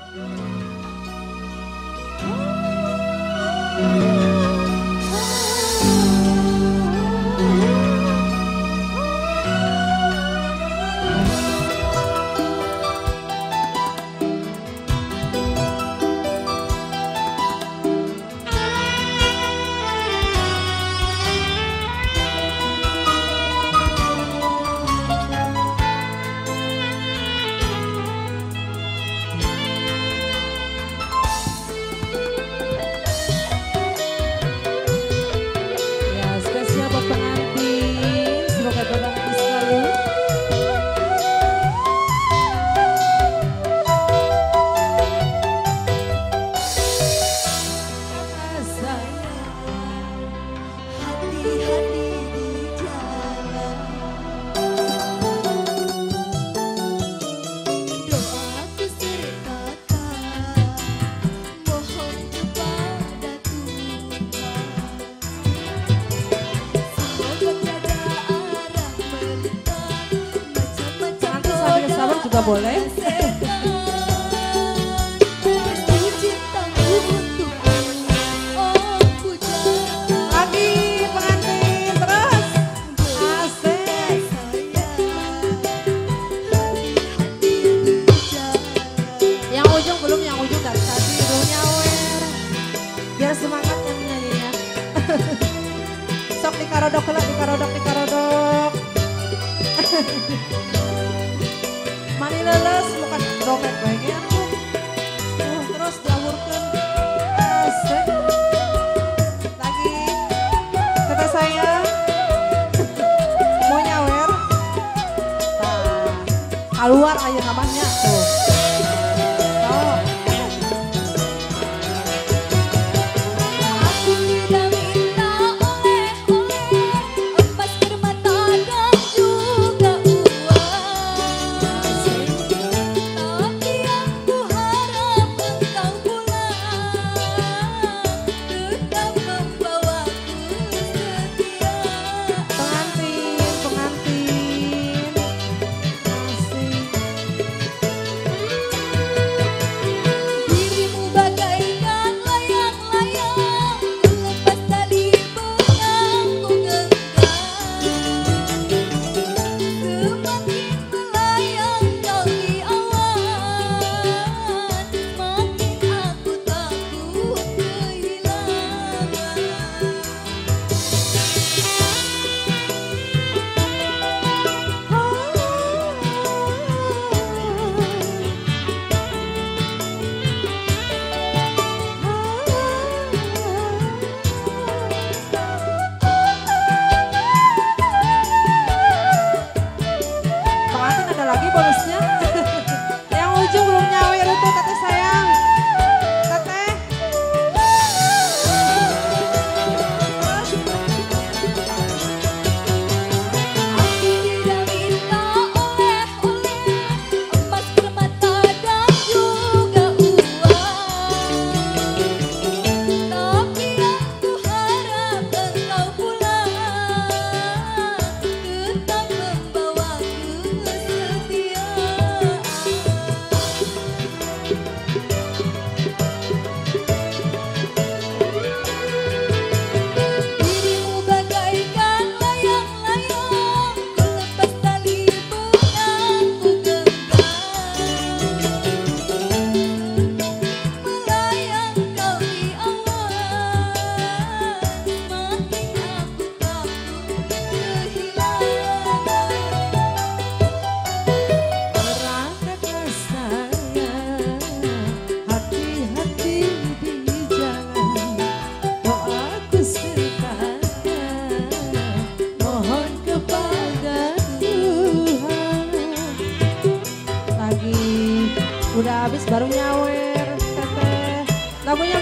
Juga boleh. Lagi pengantin terus. Asik. Yang ujung belum, yang ujung dari tadi belum nyawer. Biar semangat yang nyanyinya. Sok dikarodok lah, dikarodok. Mani leles bukan dompet bagian tuh. Terus diawurkan. Asik. Lagi. Kata saya mau nyawer. Nah, keluar aja namanya tuh. Udah habis baru nyawer, teteh. Lagunya